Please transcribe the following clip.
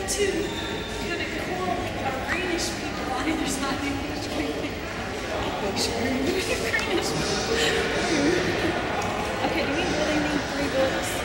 two kind of cool greenish people on either side. Greenish. Okay, do we really need 3 books?